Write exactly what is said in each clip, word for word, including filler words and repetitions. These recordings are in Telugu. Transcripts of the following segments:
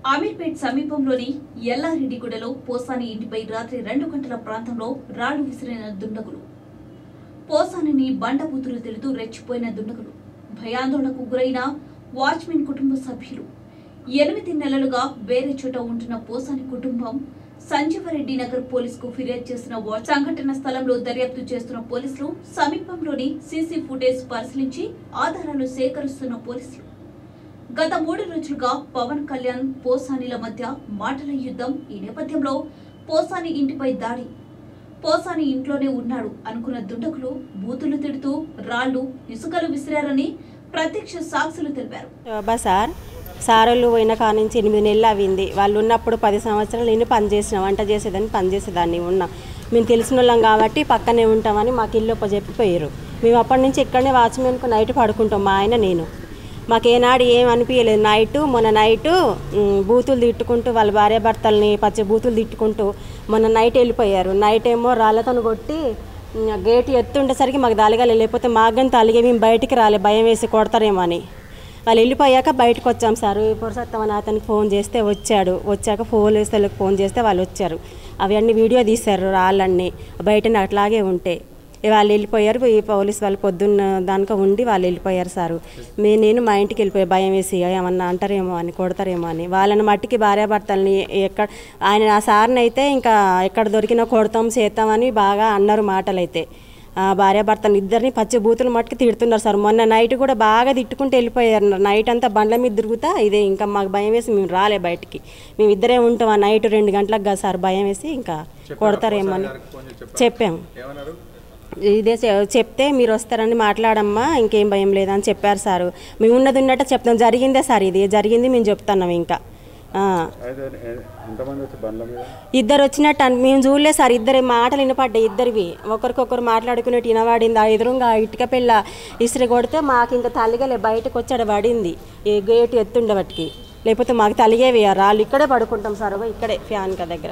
అమీర్పేట్ సమీపంలోని ఎల్లారెడ్డిగూడలో పోసాని ఇంటిపై రాత్రి రెండు గంటల ప్రాంతంలో రాళ్లు విసిరిన దుండగులు. పోసానిని బండబూతులు తెలుతూ రెచ్చిపోయిన దుండగులు. భయాందోళనకు గురైన వాచ్మెన్ కుటుంబ సభ్యులు. ఎనిమిది నెలలుగా వేరే చోట ఉంటున్న పోసాని కుటుంబం సంజీవరెడ్డి నగర్ పోలీసుకు ఫిర్యాదు చేసిన సంఘటన స్థలంలో దర్యాప్తు చేస్తున్న పోలీసులు సమీపంలోని సీసీ ఫుటేజ్ పరిశీలించి ఆధారాలు సేకరిస్తున్న పోలీసులు. గత మూడు రోజులుగా పవన్ కళ్యాణ్ పోసానిల మధ్య మాటల యుద్ధం. ఈ నేపథ్యంలో పోసాని ఇంటిపై దాడి. పోసాని ఇంట్లోనే ఉన్నాడు అనుకున్న దుండగులు బూతులు తిడుతూ రాళ్లు ఇసుకలు విసిరారని ప్రత్యక్ష సాక్షులు తెలిపారు. సార్ సారోళ్ళు పోయిన కాడ నుంచి ఎనిమిది నెలలు అవింది. వాళ్ళు ఉన్నప్పుడు పది సంవత్సరాలు నేను పని చేసిన వంట చేసేదాన్ని పని చేసేదాన్ని ఉన్నా. మేము తెలిసిన వాళ్ళం కాబట్టి పక్కనే ఉంటామని మాకు ఇల్లు చెప్పిపోయారు. మేము అప్పటి నుంచి ఇక్కడనే వాచ్మెన్కు నైట్ పడుకుంటాం మా ఆయన నేను. మాకేనాడు ఏం అనిపించలేదు. నైటు మొన్న నైటు బూతులు తిట్టుకుంటూ వాళ్ళ భార్య భర్తల్ని పచ్చి బూతులు తిట్టుకుంటూ మొన్న నైట్ వెళ్ళిపోయారు. నైట్ ఏమో రాళ్ళతో కొట్టి గేటు ఎత్తుండేసరికి మాకు దాలిగాలి, లేకపోతే మాగని తలిగే మేము బయటికి రాలే, భయం వేసి కొడతారేమో అని. వాళ్ళు వెళ్ళిపోయాక బయటకు వచ్చాం సార్. పురుషోత్తమని అతనికి ఫోన్ చేస్తే వచ్చాడు. వచ్చాక పోలీసులకు ఫోన్ చేస్తే వాళ్ళు వచ్చారు. అవన్నీ వీడియో తీశారు రాళ్ళన్నీ బయటనే అట్లాగే ఉంటే. వాళ్ళు వెళ్ళిపోయారు. ఈ పోలీసు వాళ్ళు పొద్దున్న దానిక ఉండి వాళ్ళు వెళ్ళిపోయారు సారు. మే నేను మా ఇంటికి వెళ్ళిపోయాను భయం వేసి ఏమన్నా అంటారేమో అని కొడతారేమో అని. వాళ్ళని మట్టికి భార్యాభర్తల్ని ఎక్కడ ఆయన ఆ సార్ని అయితే ఇంకా ఎక్కడ దొరికినా కొడతాం చేస్తామని బాగా అన్నారు మాటలు అయితే. భార్యాభర్తలు ఇద్దరిని పచ్చి బూతులు మట్టుకు తిడుతున్నారు సార్. మొన్న నైట్ కూడా బాగా తిట్టుకుంటూ వెళ్ళిపోయారు. నైట్ అంతా బండ్ల మీద తిరుగుతా ఇదే ఇంకా మాకు భయం వేసి మేము రాలే బయటికి. మేము ఇద్దరే ఉంటాం. ఆ నైట్ రెండు గంటలకు కదా సార్ భయం వేసి ఇంకా కొడతారేమో అని చెప్పాము. ఇదే చెప్తే మీరు వస్తారని మాట్లాడమ్మా ఇంకేం భయం లేదని చెప్పారు సారు. మేము ఉన్నది ఉన్నట్టు చెప్తాం. జరిగిందే సార్, ఇది జరిగింది మేము చెప్తున్నాం. ఇంకా ఇద్దరు వచ్చినట్టు మేము చూడలేదు సార్. ఇద్దరి మాటలు వినపడ్డాయి ఇద్దరివి. ఒకరికొకరు మాట్లాడుకునేట్టు వినబడింది. ఆ ఎదురుగా ఇటుక పిల్ల ఇసురు కొడితే మాకు ఇంకా తల్లిగలే బయటకు వచ్చాడు పడింది. ఈ గేటు ఎత్తుండే వాటికి, లేకపోతే మాకు తలిగేవి రాళ్ళు. ఇక్కడే పడుకుంటాం సార్, ఇక్కడే ఫ్యాన్ క దగ్గర.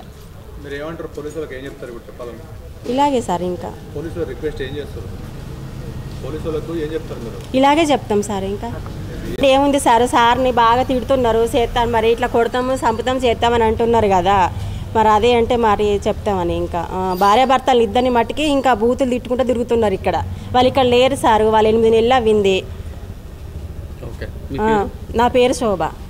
ఇలాగే సార్ ఇంకా ఇలాగే చెప్తాం సార్. ఇంకా ఏముంది సార్, సార్ని బాగా తిడుతున్నారు, చేస్తాను మరి ఇట్లా కొడతాము చంపుతాం చేస్తామని అంటున్నారు కదా. మరి అదే అంటే మరి చెప్తామని ఇంకా భార్యాభర్తలు ఇద్దరిని మట్టికి ఇంకా బూతులు తిట్టుకుంటూ తిరుగుతున్నారు ఇక్కడ. వాళ్ళు ఇక్కడ లేరు సార్. వాళ్ళు ఎనిమిది నెలలు అవ్వింది. నా పేరు శోభ.